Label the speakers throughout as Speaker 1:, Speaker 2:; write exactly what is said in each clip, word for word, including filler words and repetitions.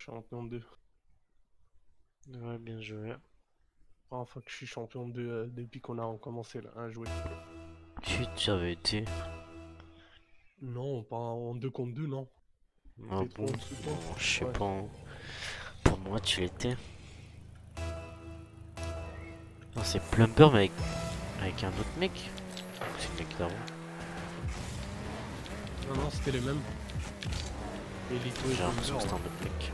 Speaker 1: Champion deux.
Speaker 2: Ouais, bien joué.
Speaker 1: Première fois que je suis champion deux euh, depuis qu'on a commencé là, à jouer.
Speaker 2: Tu, tu avais été.
Speaker 1: Non, pas en deux contre deux, non.
Speaker 2: Ah
Speaker 1: T'es trop
Speaker 2: bon?
Speaker 1: en dessous de toi.
Speaker 2: Bon, je sais
Speaker 1: Ouais.
Speaker 2: pas, hein. Pour moi, tu l'étais. Non, c'est Plumber, mais avec, avec un autre mec. C'est le mec d'avant.
Speaker 1: Non, non, c'était les mêmes. Elito et
Speaker 2: J'ai l'impression que
Speaker 1: Thunder.
Speaker 2: c'était un autre mec.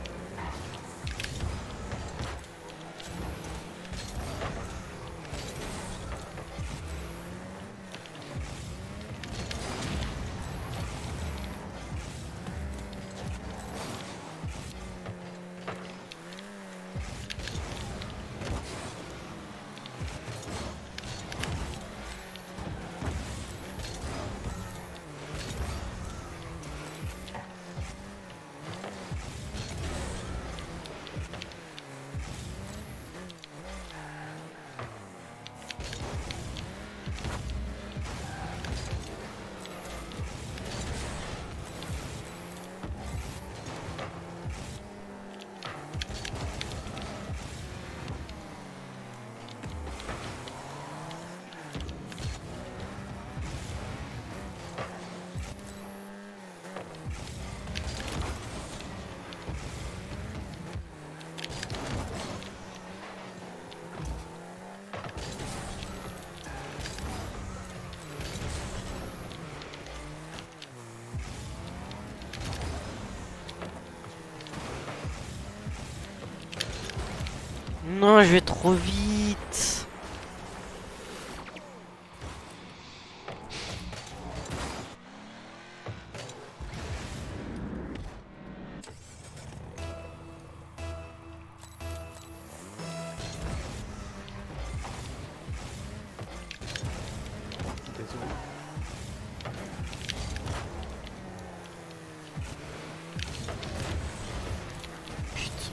Speaker 2: Non, je vais trop vite.
Speaker 1: Désolé.
Speaker 2: Putain.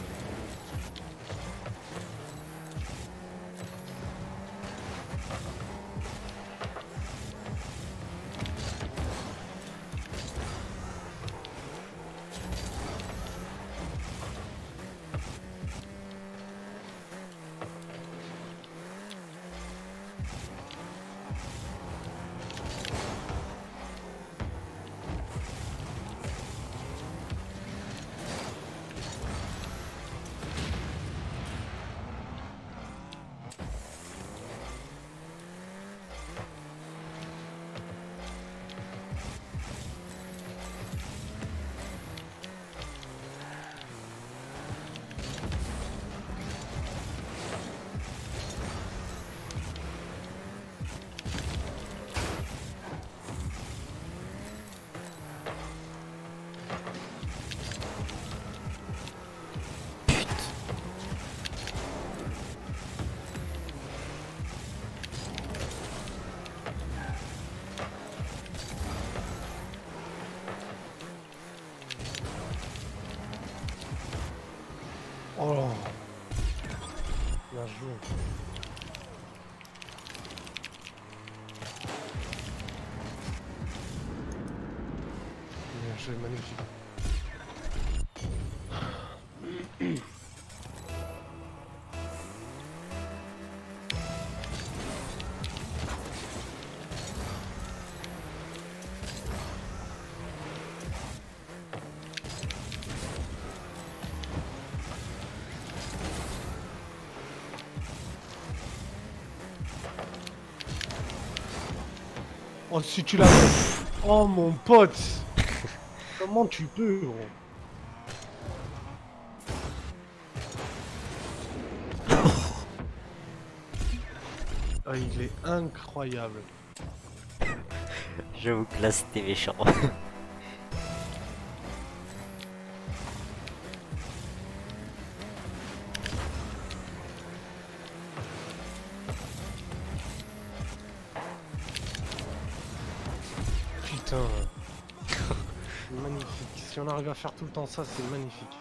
Speaker 1: Oh là. Bien joué. Bien joué, magnifique. Oh, si tu l'as. Oh mon pote. Comment tu peux, gros? Ah, il est incroyable.
Speaker 2: J'avoue que là, c'était méchant.
Speaker 1: Putain. Magnifique. Si on arrive à faire tout le temps ça, c'est magnifique.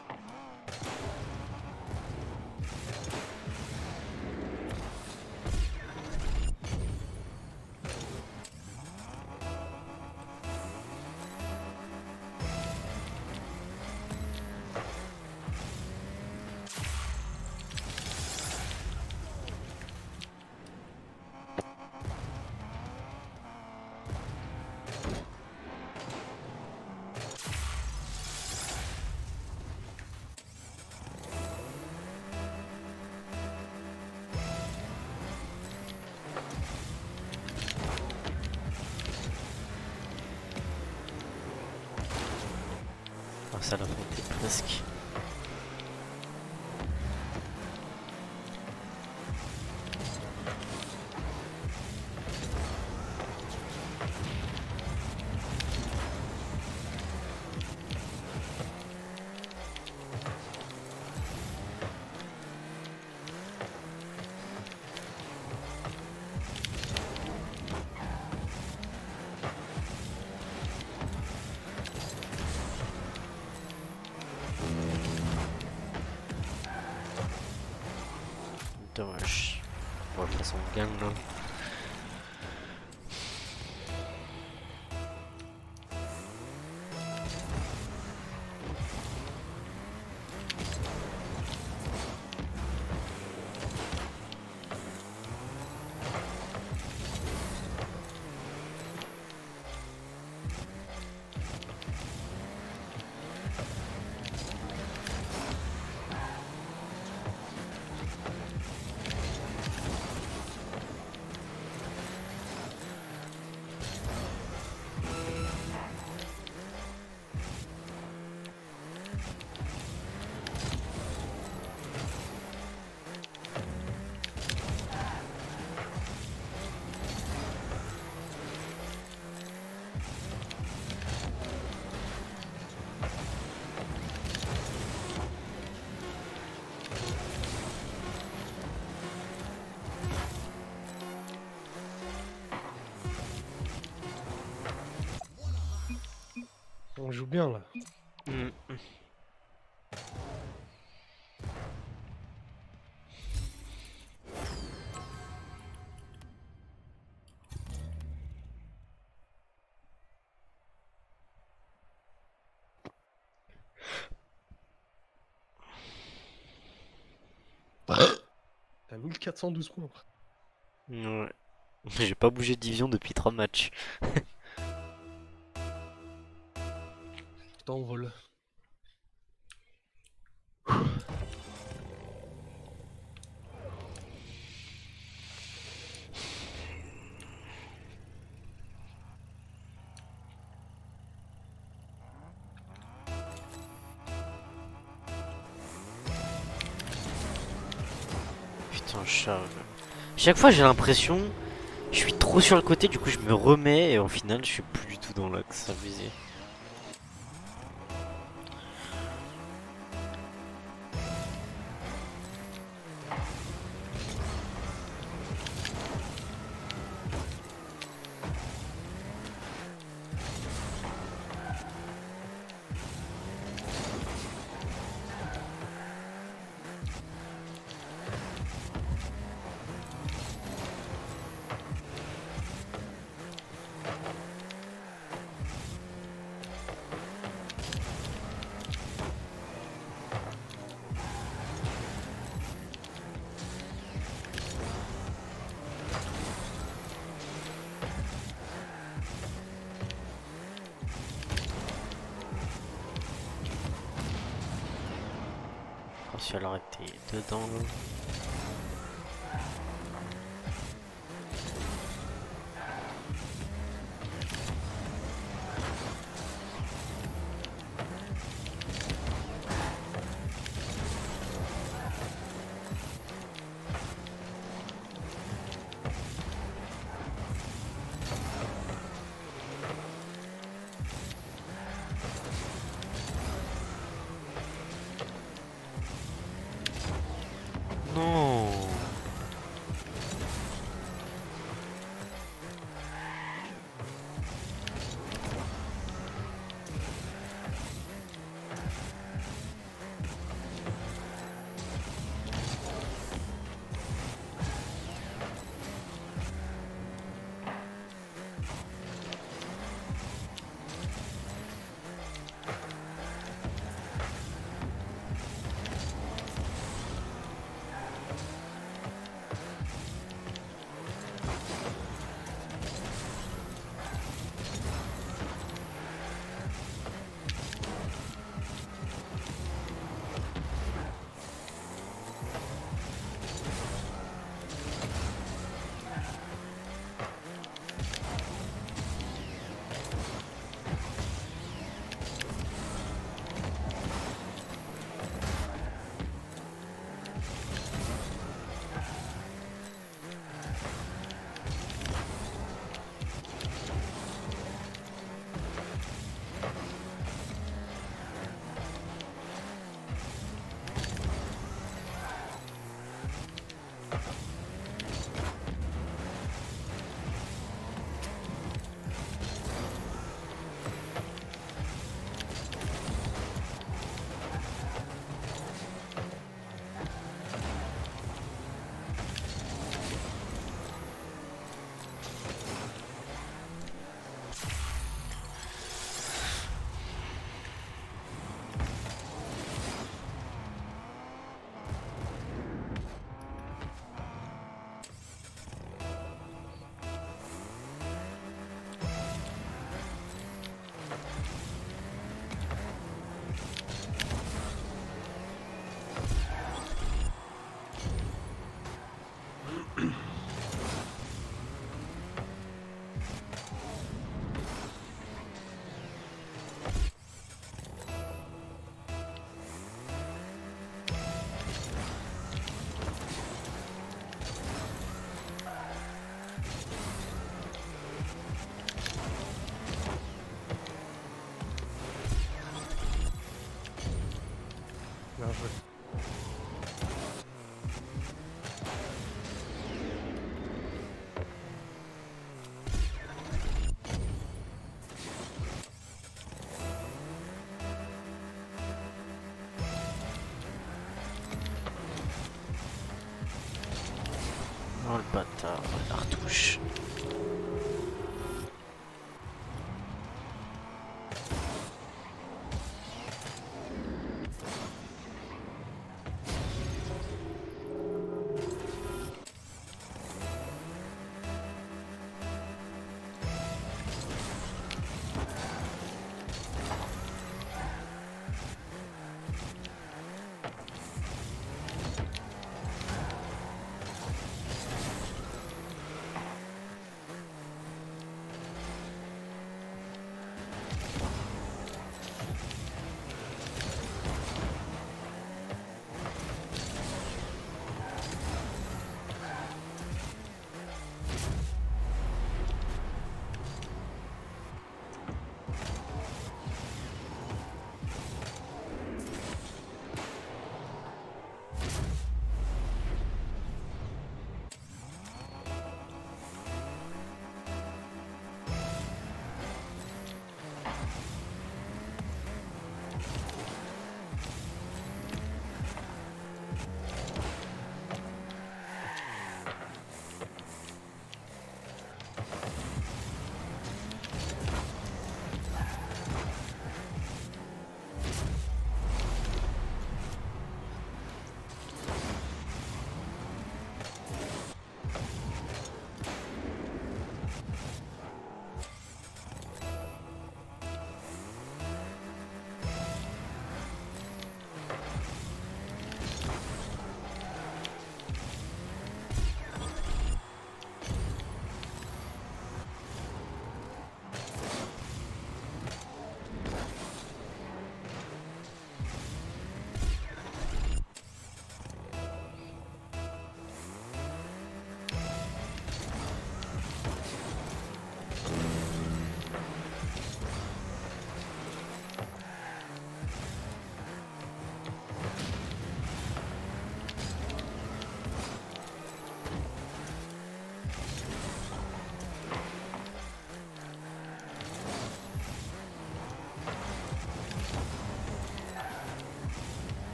Speaker 2: Ah, ça l'a monté presque. Dommage. Bon, de toute façon, on gagne là.
Speaker 1: On joue bien là.
Speaker 2: Mm.
Speaker 1: T'as mille quatre cent douze points.
Speaker 2: Ouais. J'ai pas bougé de division depuis trois matchs.
Speaker 1: Je t'envole.
Speaker 2: Putain, charge. Chaque fois, j'ai l'impression, je suis trop sur le côté, du coup, je me remets et au final, je suis plus du tout dans l'axe. Abusé. Je suis à l'arrêter dedans là. Non.
Speaker 1: Bien joué.
Speaker 2: Oh le bâtard, la retouche.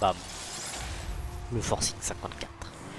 Speaker 2: Bam. Le forcing cinquante-quatre.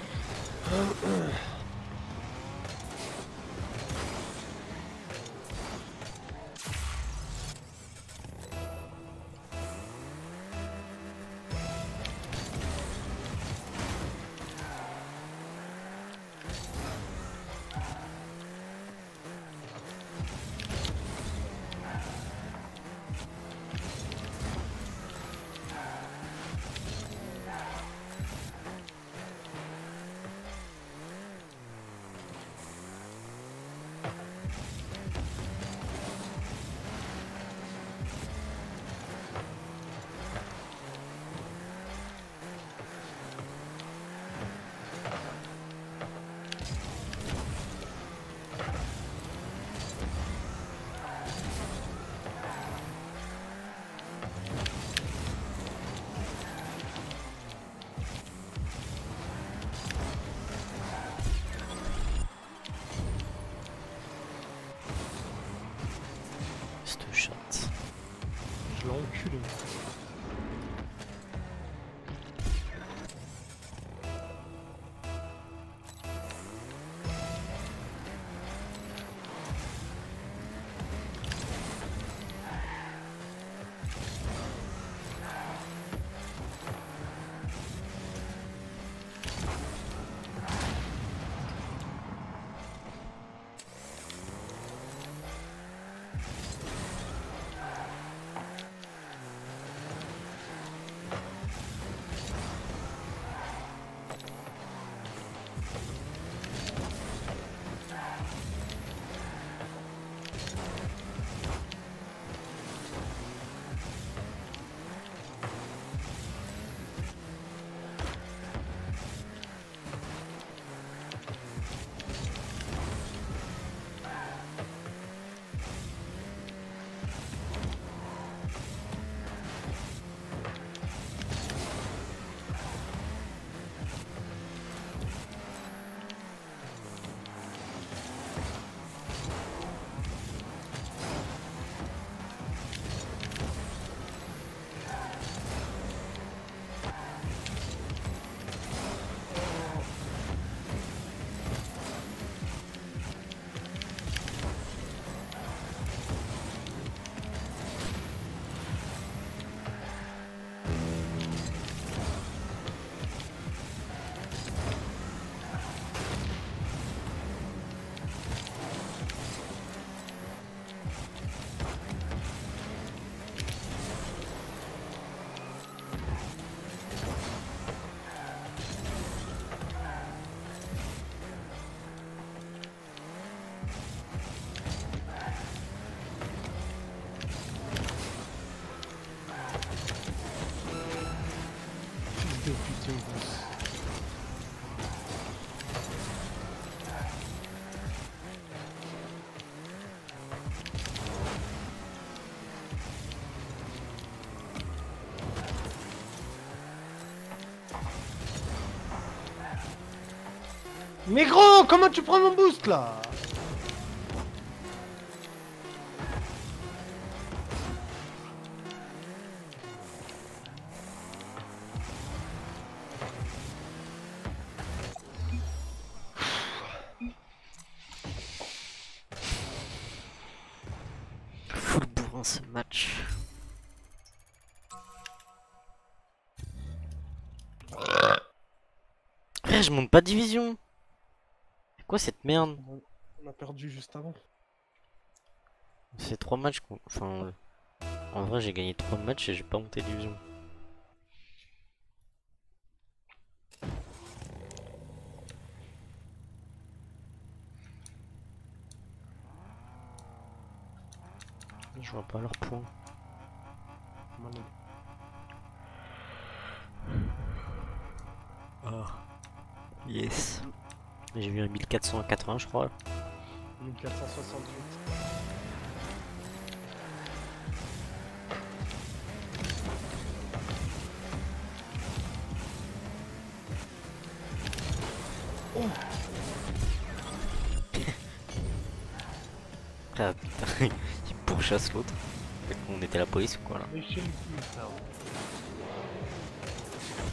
Speaker 2: Cette chatte.
Speaker 1: Je l'ai enculé. de putain de gosse. Mais gros, comment tu prends mon boost là?
Speaker 2: Full bourrin ce match. Frère, je monte pas de division. C'est quoi cette merde?
Speaker 1: On a perdu juste avant.
Speaker 2: C'est trois matchs qu'on... Enfin... En vrai, j'ai gagné trois matchs et j'ai pas monté de division. Je vois pas leurs points. Ah. Yes. J'ai vu un mille quatre cent quatre-vingts, je crois.
Speaker 1: mille quatre cent soixante-huit. Oh.
Speaker 2: Ah putain, il pourchasse l'autre. On était la police ou quoi là?
Speaker 1: Mais chez le cul, ça.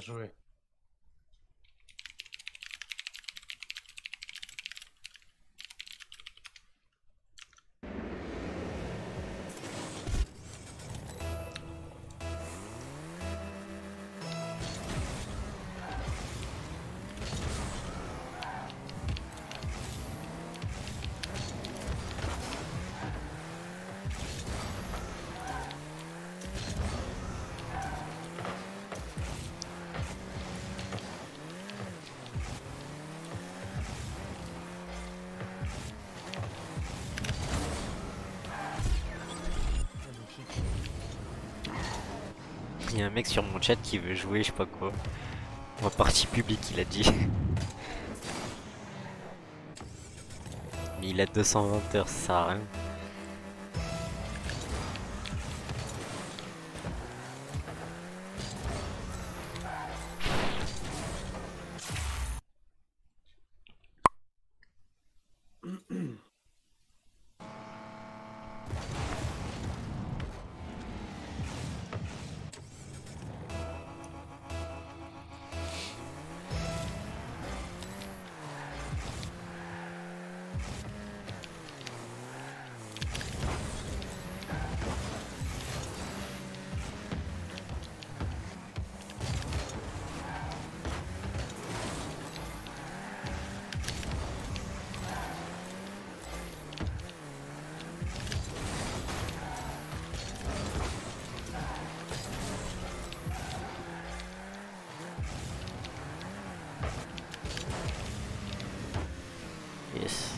Speaker 1: joué.
Speaker 2: Il y a un mec sur mon chat qui veut jouer, je sais pas quoi. En partie publique, il a dit. Mais il a deux cent vingt heures, ça sert à rien. Yes.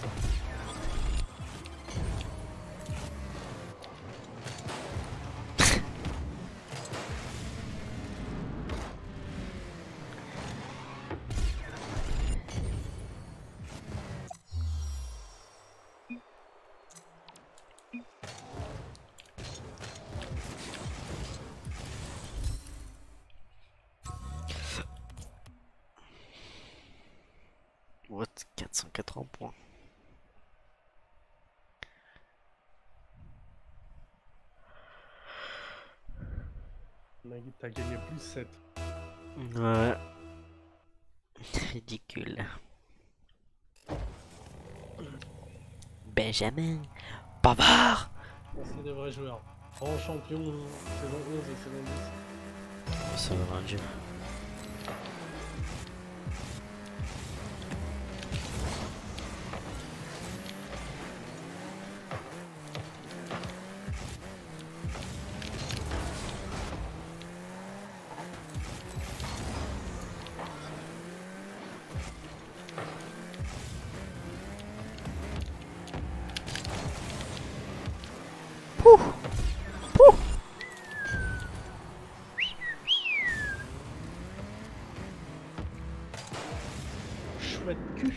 Speaker 2: What? quatre cent quatre-vingts points.
Speaker 1: T'as gagné plus sept.
Speaker 2: Ouais. Ridicule. Benjamin Pavard.
Speaker 1: C'est des vrais joueurs. Grand champion, saison onze et saison dix.
Speaker 2: Ça va un dieu.
Speaker 1: Chouette cul.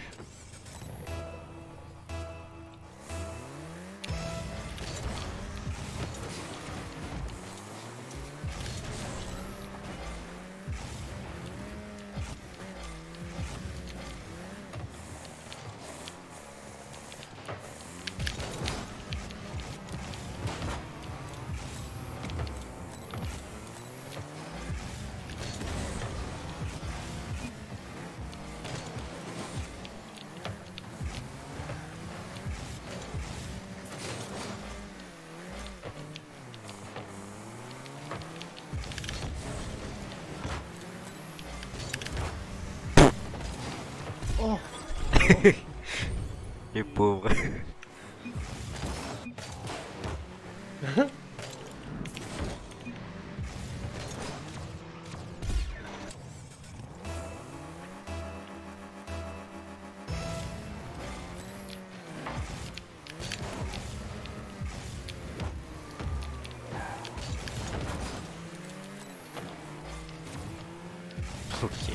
Speaker 1: Oh.
Speaker 2: Les pauvres. Ok.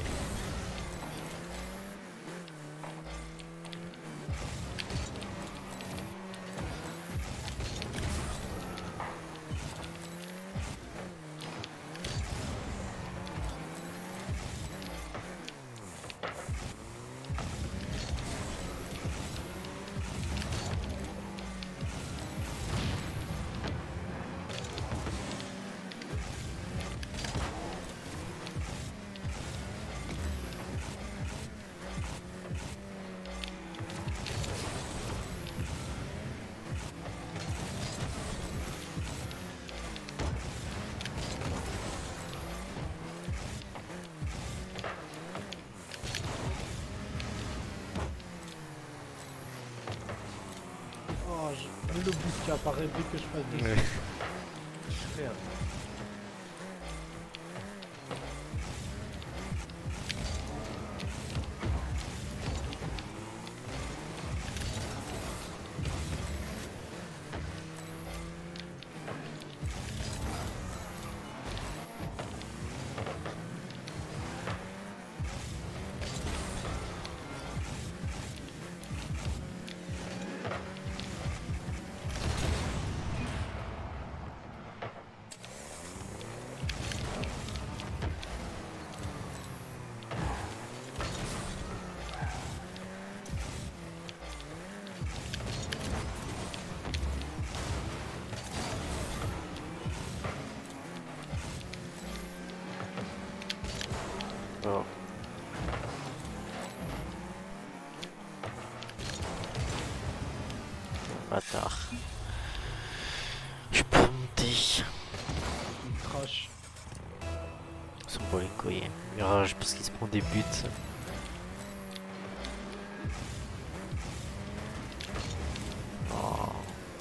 Speaker 1: le boost qui apparaît dès que je passe dessus.
Speaker 2: Ouais.
Speaker 1: Frère.
Speaker 2: Oh. Bâtard. Je peux monter.
Speaker 1: Il crache.
Speaker 2: Son bon les couilles. Il rage parce qu'il se prend des buts. Oh.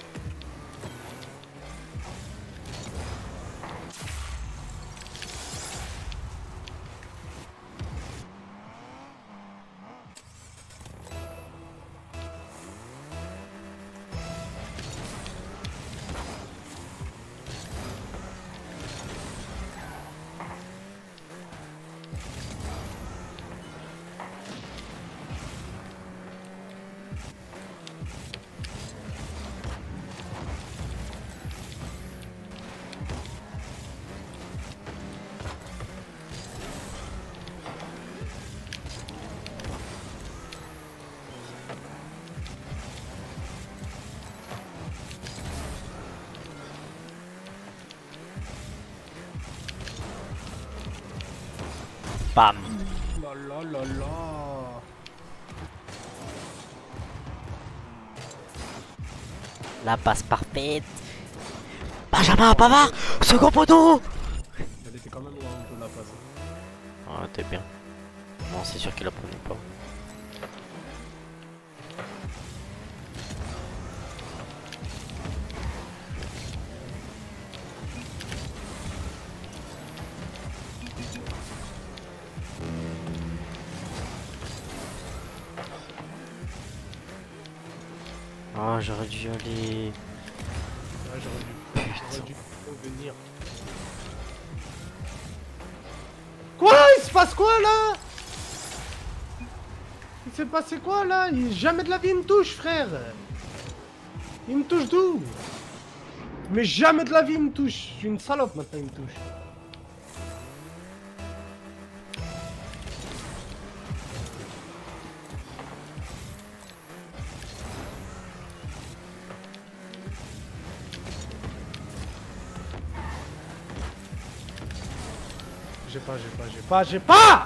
Speaker 2: Bam.
Speaker 1: La la la la.
Speaker 2: La passe parfaite. Benjamin Pavard. Second poteau.
Speaker 1: Elle était quand même loin un peu la passe.
Speaker 2: Ah t'es bien. Non c'est sûr qu'il la prenait pas. Ah j'aurais dû aller.
Speaker 1: Ouais, j'aurais dû. J'aurais dû venir. Quoi? Il se passe quoi là? Il s'est passé quoi là? Il... Jamais de la vie il me touche, frère. Il me touche d'où? Mais jamais de la vie il me touche. Je suis une salope maintenant, il me touche. J'ai pas, j'ai pas, j'ai pas, j'ai pas!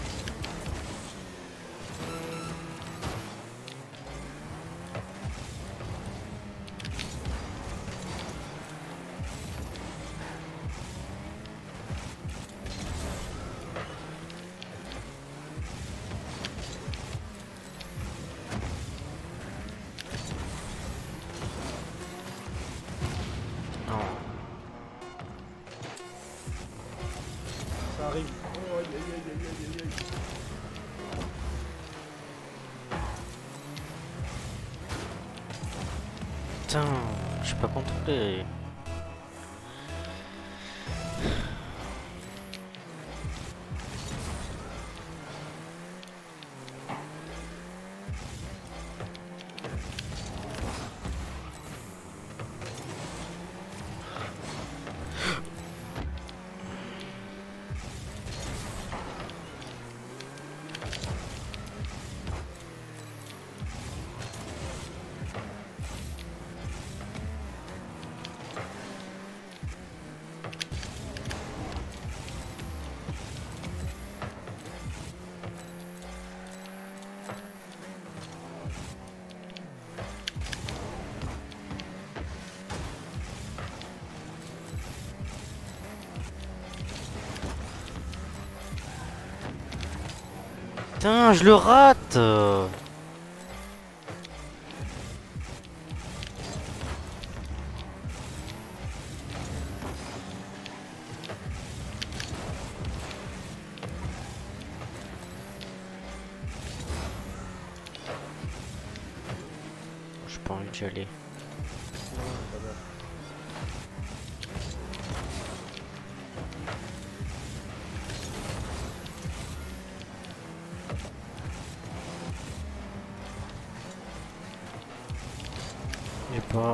Speaker 2: Non.
Speaker 1: Ça arrive. Oh, aïe, aïe, aïe, aïe, aïe, aïe.
Speaker 2: Putain, je suis pas contrôlé. Putain, je le rate. pas envie d'y aller.
Speaker 1: Non, pas grave.
Speaker 2: J'ai pas.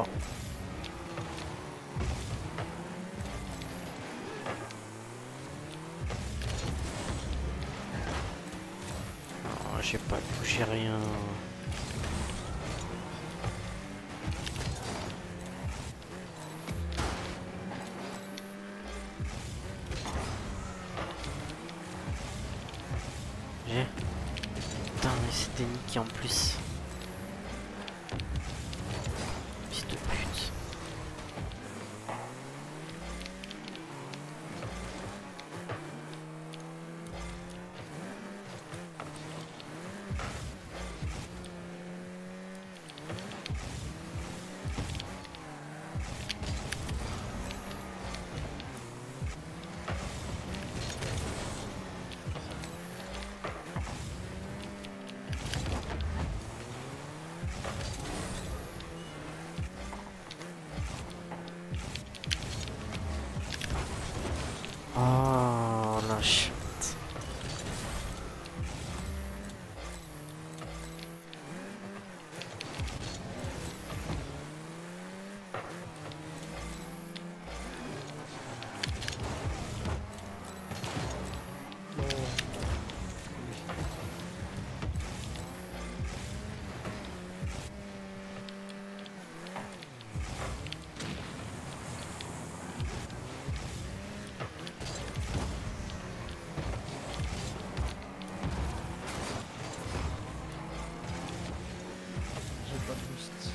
Speaker 2: Oh, j'ai pas touché rien. J'ai. Putain, mais c'était niqué en plus. Fils de pute. Oh la chute.
Speaker 1: Non. J'ai pas de boost.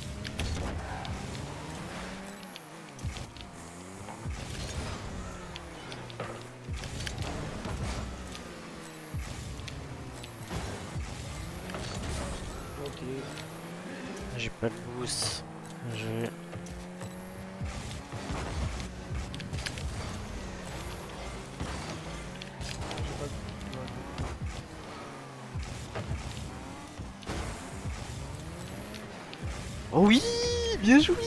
Speaker 1: Ok.
Speaker 2: J'ai pas de boost. J'ai.
Speaker 1: J'ai pas de... ouais.
Speaker 2: Oh oui, bien joué.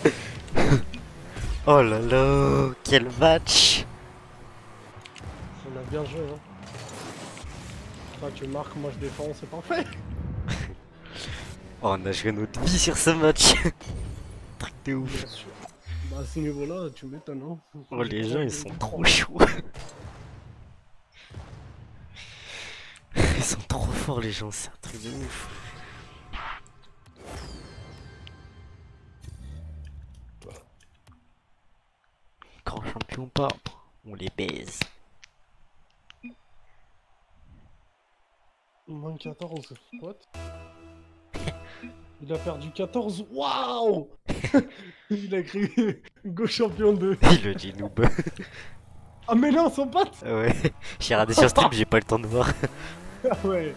Speaker 2: Oh là là, quel match.
Speaker 1: On a bien joué, hein. Toi tu marques, moi je défends, c'est parfait.
Speaker 2: Oh, on a joué notre vie sur ce match. Truc de ouf.
Speaker 1: Bien sûr. Bah à ce niveau-là, tu m'étonnes, hein.
Speaker 2: Oh, les gens ils sont trop chauds. Ils sont trop forts les gens, c'est un truc de ouf. Grand champion pas, on les baise.
Speaker 1: Moins quatorze, what? Il a perdu quatorze, waouh. Il a écrit Go champion deux.
Speaker 2: Il le dit noob.
Speaker 1: Ah mais non, son pote.
Speaker 2: Ouais, j'ai regardé sur stream, j'ai pas le temps de voir.
Speaker 1: Ah ouais.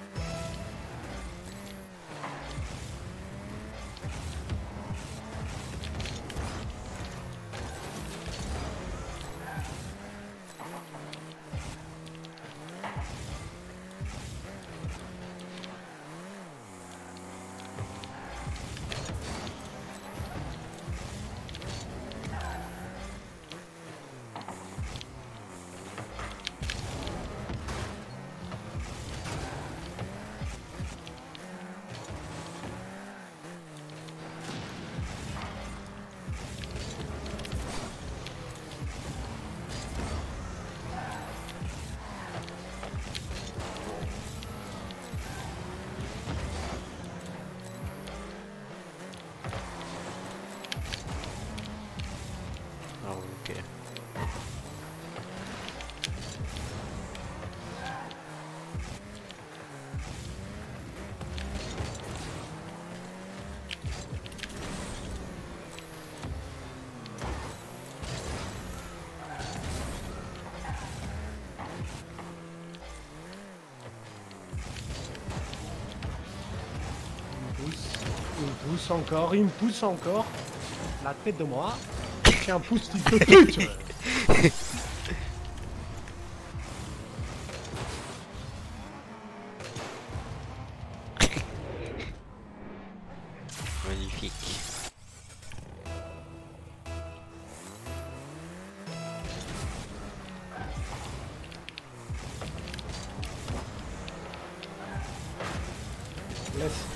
Speaker 2: Ah ok.
Speaker 1: Il me pousse, il me pousse encore, il me pousse encore. La tête de moi. C'est un pouce qui te tue, tu vois. Laisse.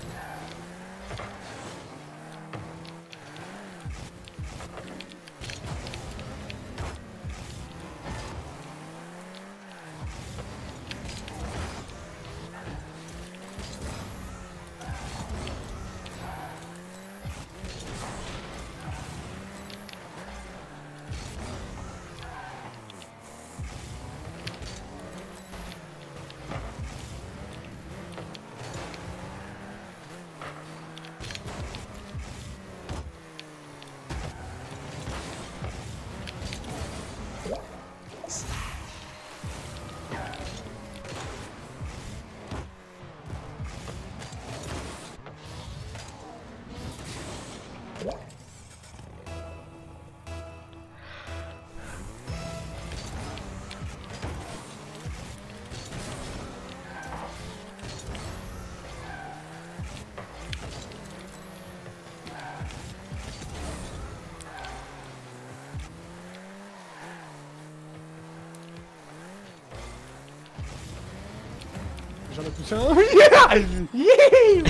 Speaker 1: J'en ai poussé un. Yeah.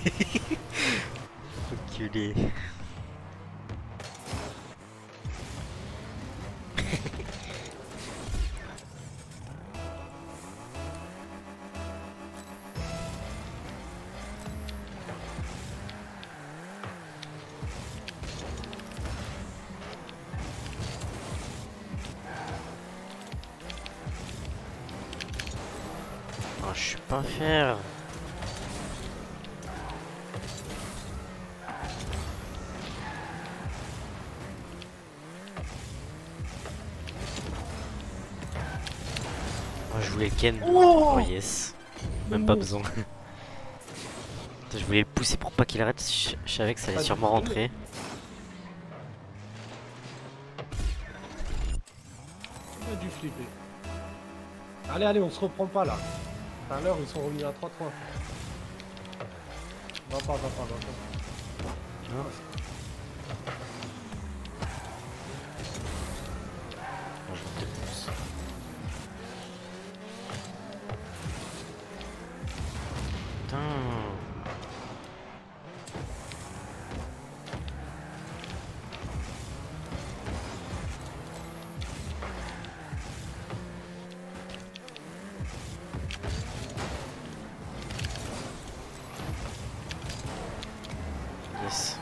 Speaker 2: Enculé. Oh, je suis pas faire. Oh, je voulais le ken.
Speaker 1: Oh,
Speaker 2: Oh yes. Même pas besoin. Je voulais le pousser pour pas qu'il arrête. Je, je savais que ça allait
Speaker 1: Pas
Speaker 2: sûrement
Speaker 1: du tout.
Speaker 2: rentrer.
Speaker 1: Il a dû flipper. Allez, allez, on se reprend pas là. Tout à l'heure, ils sont revenus à trois trois. Va pas, va pas, va pas.
Speaker 2: Non. Oh, je te pousse. Putain. Yes.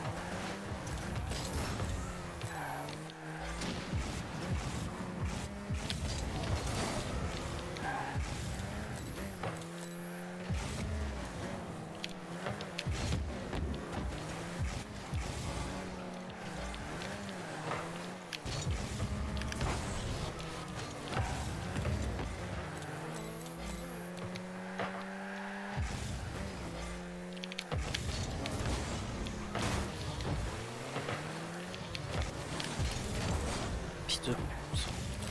Speaker 2: Piste de course.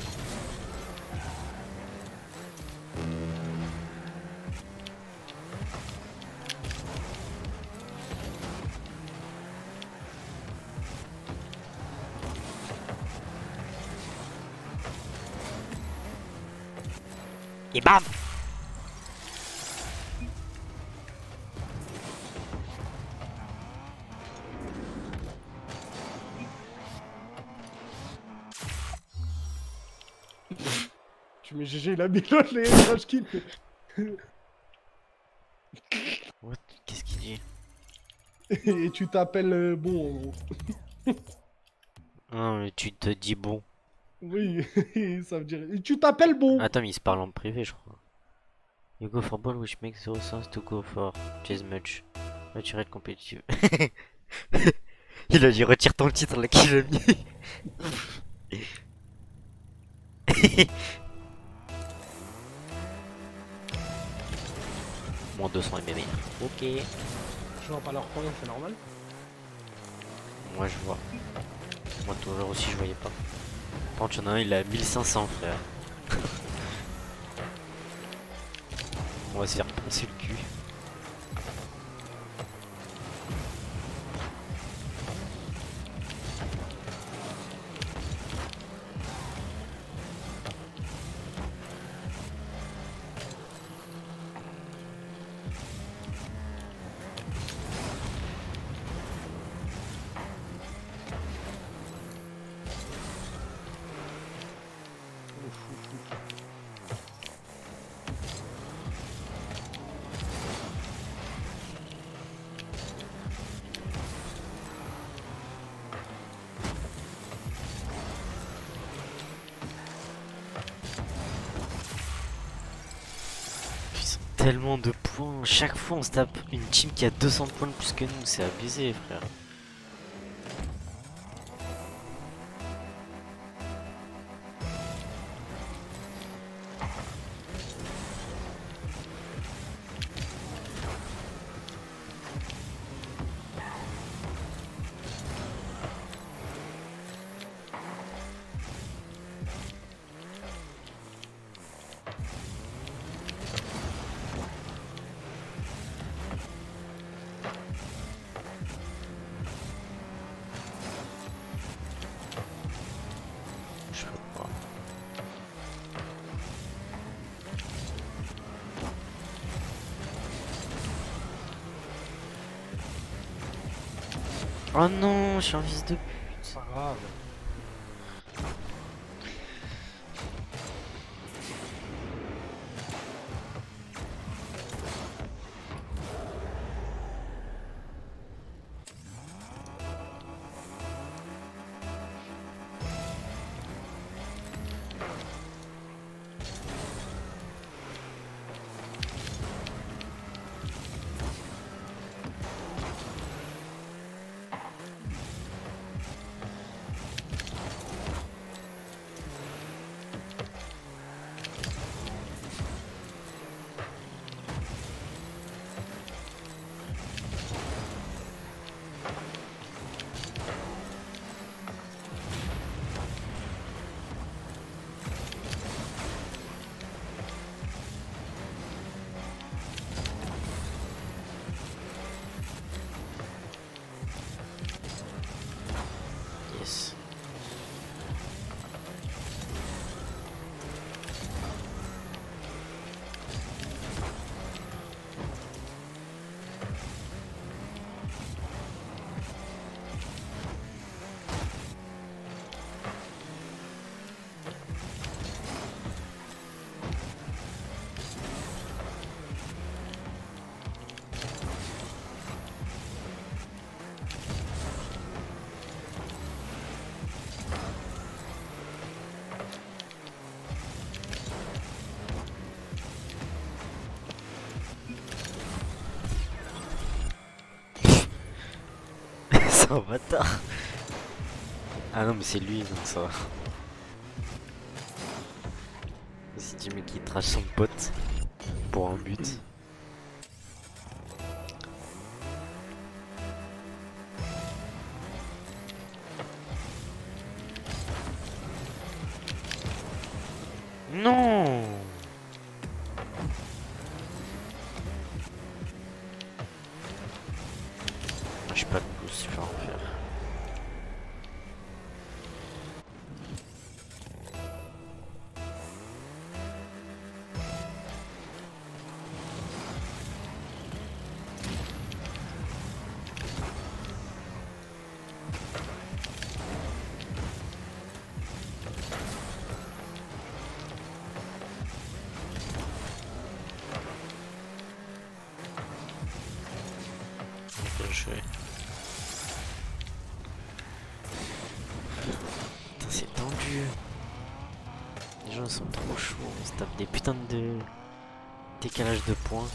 Speaker 2: Et bam!
Speaker 1: Tu mets G G, il a mis l'autre, les rush kills.
Speaker 2: What? Qu'est-ce qu'il dit?
Speaker 1: Et tu t'appelles euh, bon, en gros.
Speaker 2: Ah, mais tu te dis bon.
Speaker 1: Oui, ça veut dire. Et tu t'appelles bon.
Speaker 2: Attends, mais il se parle en privé, je crois. You go for ball which makes zero sense to go for chase match. Retirer de compétitive. Il a dit retire ton titre là qu'il a mis. Moins deux cents M M A. Ok.
Speaker 1: Je vois pas leur point, c'est normal.
Speaker 2: Moi je vois. Moi tout à l'heure aussi je voyais pas. Par contre, il y en a un, il a mille cinq cents, frère. On va se faire pincer le cul. tellement de points. Chaque fois, on se tape une team qui a deux cents points de plus que nous. C'est abusé, frère. Je peux pas. Oh non, je suis un fils de pute.
Speaker 1: C'est pas grave.
Speaker 2: Yes. C'est un bâtard. Ah non mais c'est lui donc ça va. C'est Jimmy qui trash son pote pour un but. Non. J'ai pas de boost, je vais en faire. Bien joué. Putain, c'est tendu. Les gens sont trop chauds. On se tape des putains de décalage de points.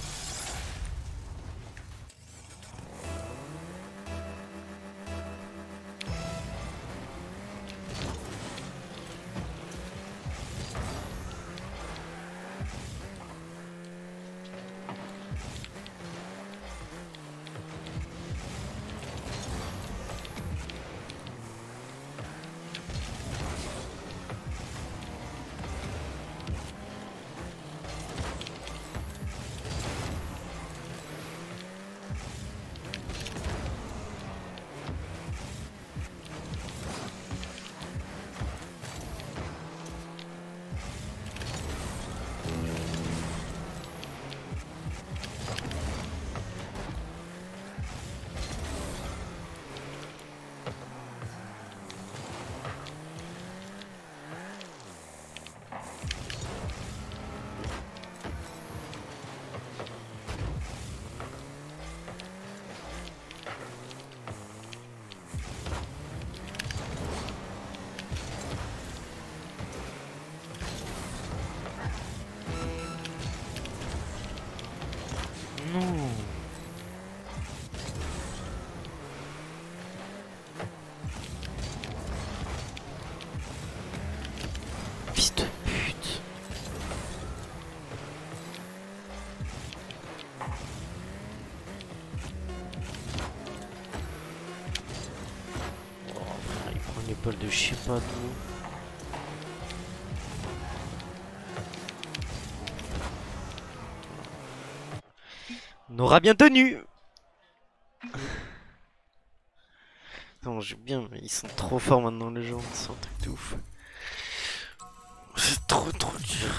Speaker 2: non. Fils de pute. Oh frère, il prend l'épaule de je sais pas d'où. On aura bien tenu. Non, on joue bien, mais ils sont trop forts maintenant les gens, c'est un truc de ouf. C'est trop trop dur.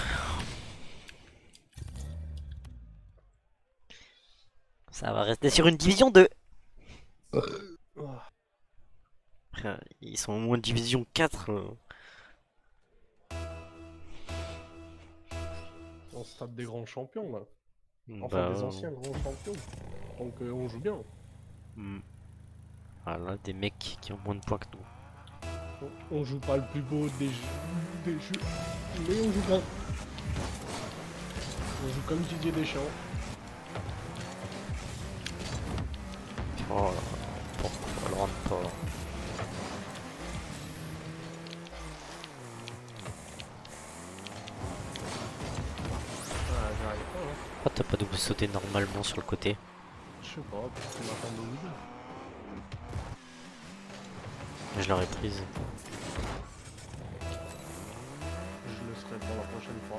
Speaker 2: Ça va rester sur une division deux. Frère, ils sont au moins division quatre. Là.
Speaker 1: On se tape des grands champions là.
Speaker 2: Bah,
Speaker 1: Enfin des anciens grands champions. Donc euh, on joue bien.
Speaker 2: hmm. Voilà, des mecs qui ont moins de points que nous.
Speaker 1: On, on joue pas le plus beau des jeux, des jeux, mais on joue bien. On joue comme Didier Deschamps.
Speaker 2: Oh là là, pourquoi le rentre pas?
Speaker 1: Ah, j'arrive pas, hein.
Speaker 2: Oh, t'as pas double sauté normalement sur le côté?
Speaker 1: Je sais pas, parce qu'on attend au milieu.
Speaker 2: Je l'aurais prise.
Speaker 1: Je le serai pour la prochaine fois.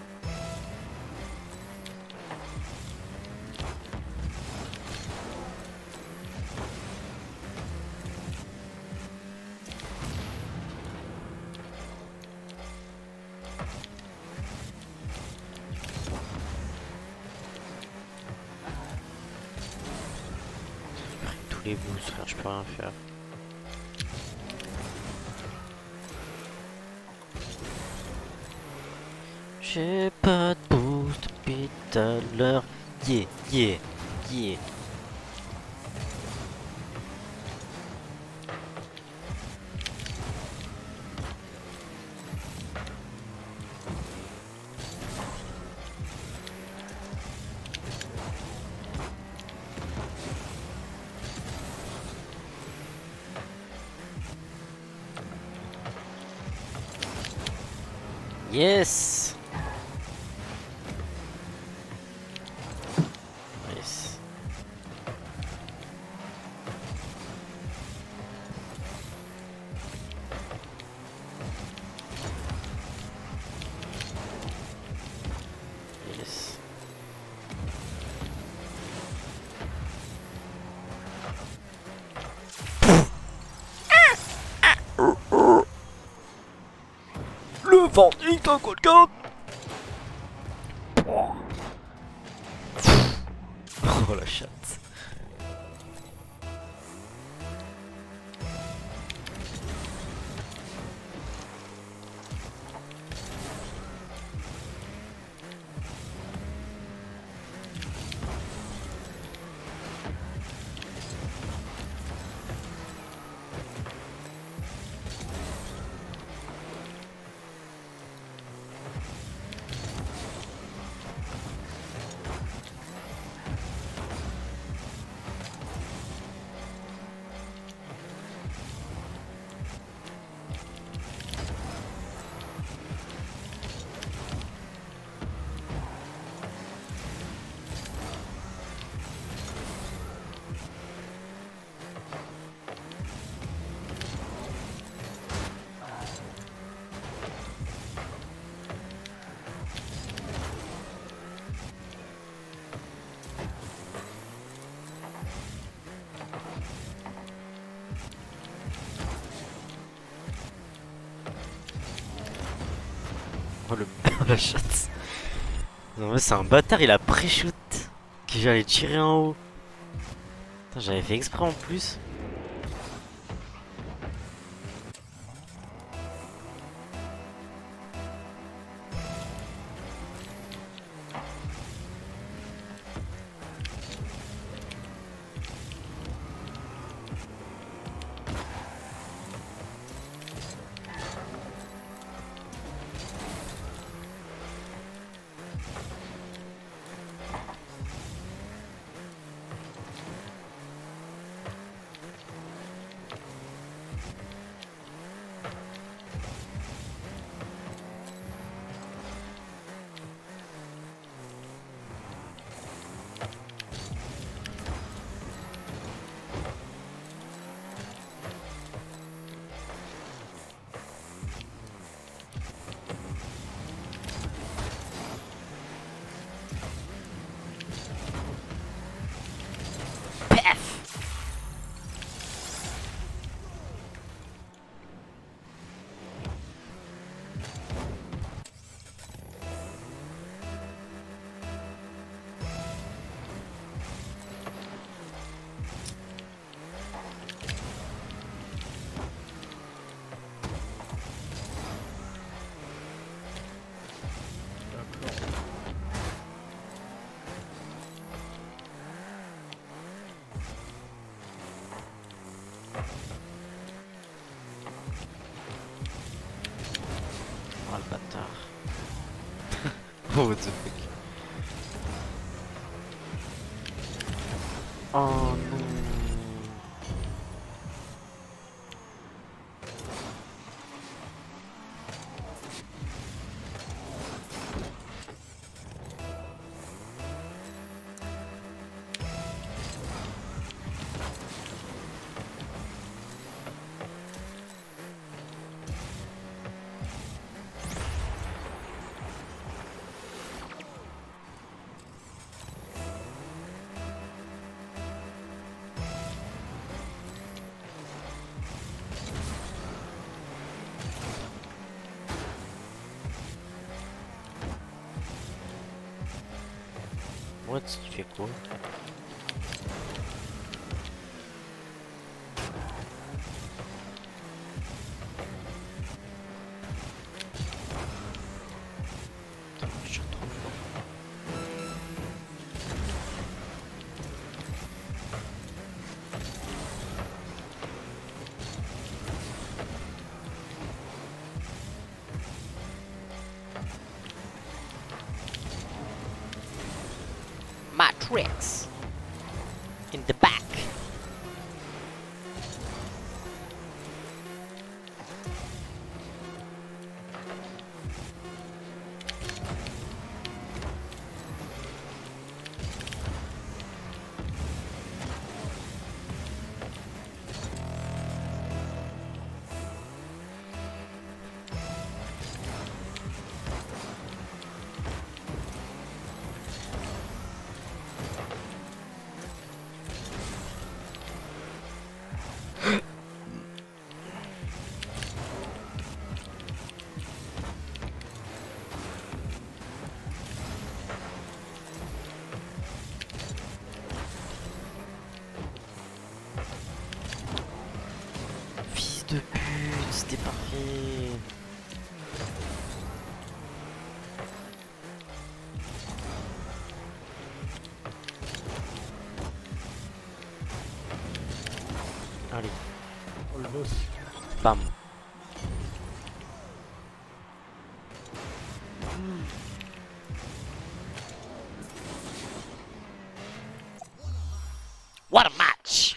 Speaker 2: Tous les boosts, frère, je peux rien faire. J'ai pas de boost depuis tout à l'heure. Yeah, yeah, yeah. Yes. Yes. Yes. Le verdict de quelqu'un. Oh la chatte. Oh le la chatte. Non mais c'est un bâtard, il a pré-shoot. Que j'allais tirer en haut. Putain, j'avais fait exprès en plus. what the fuck. Oh non. What, tu fais quoi? Putain, je suis trop fort. Matrix in the back. De pute, c'était parfait. Allez.
Speaker 1: Oh le boss.
Speaker 2: Bam. What a match!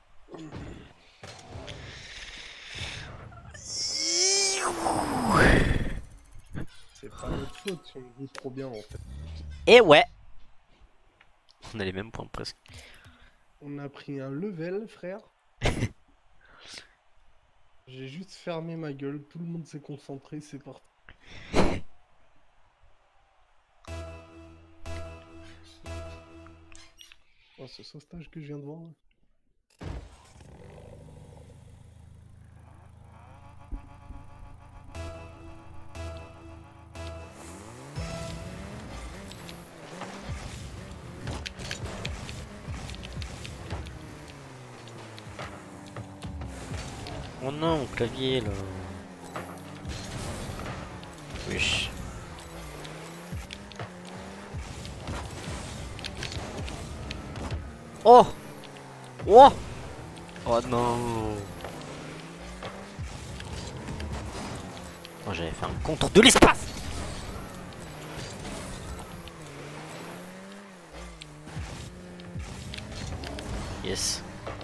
Speaker 1: C'est pas notre faute, on joue trop bien en fait.
Speaker 2: Et ouais! On a les mêmes points presque.
Speaker 1: On a pris un level, frère. J'ai juste fermé ma gueule, tout le monde s'est concentré, c'est parti. Oh, ce sauvetage que je viens de voir là.
Speaker 2: Oh non, mon clavier là. Wesh. Oh! Oh! Oh non! Oh, j'avais fait un contre de l'espace! Yes.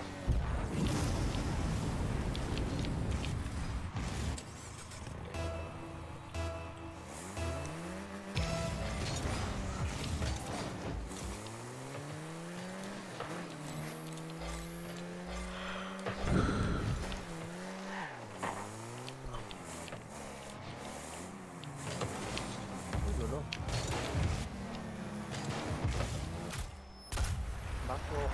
Speaker 1: D'accord.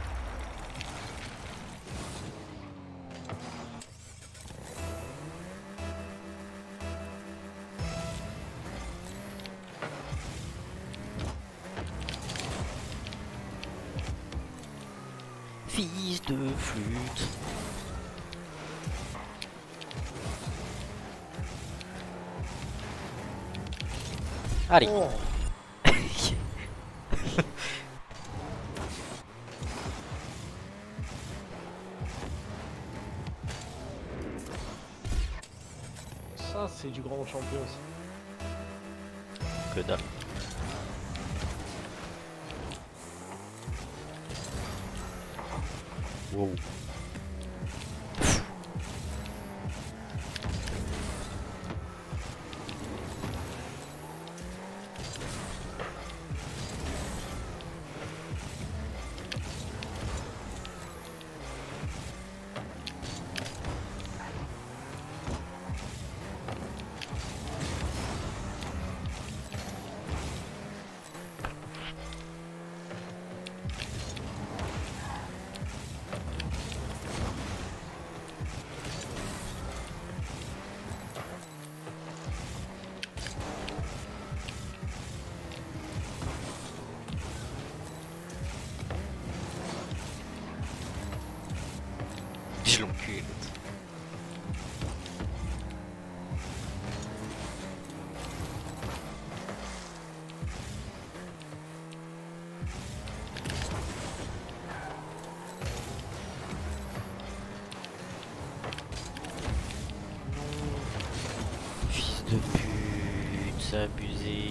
Speaker 2: Fils de flûte. Allez.
Speaker 1: Oh. Ça, c'est du grand champion. Ça.
Speaker 2: Que dalle. Wow. Je l'encule. Fils de pute, c'est abusé.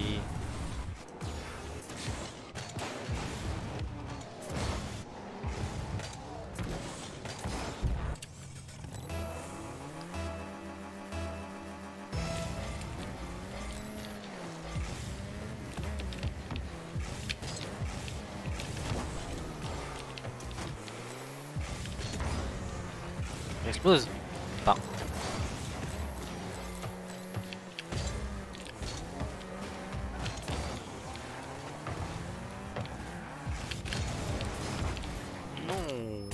Speaker 2: Explose. Pas. Non.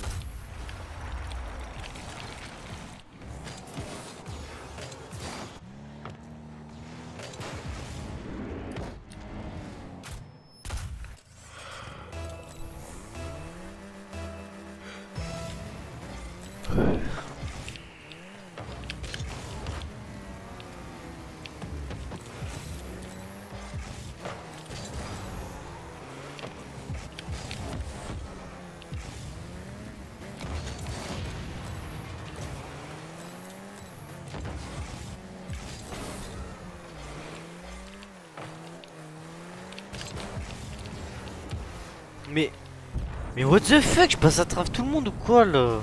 Speaker 2: Mais... Mais what the fuck, je passe à travers tout le monde ou quoi là?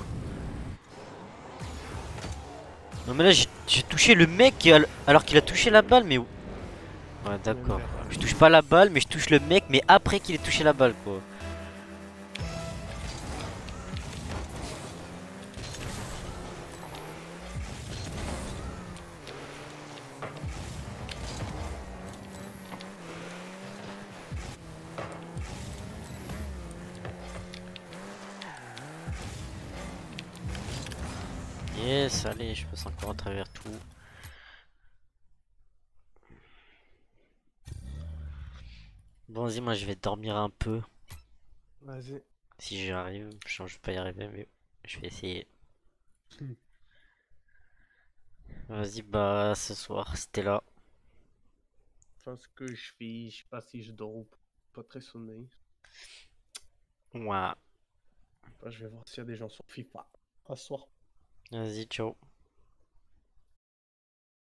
Speaker 2: Non mais là j'ai touché le mec al alors qu'il a touché la balle mais... Ouais d'accord. Je touche pas la balle mais je touche le mec mais après qu'il ait touché la balle quoi. Yes, allez, je passe encore à travers tout. Bon, vas-y, moi je vais dormir un peu.
Speaker 1: Vas-y.
Speaker 2: Si j'y arrive, je ne vais pas y arriver, mais je vais essayer.
Speaker 1: Hmm.
Speaker 2: Vas-y, bah ce soir, c'était là.
Speaker 1: Enfin, ce que je fais, je sais pas si je dors ou pas très sommeil.
Speaker 2: Ouais.
Speaker 1: Enfin, je vais voir s'il y a des gens sur FIFA. À ce soir.
Speaker 2: Vas-y, ciao.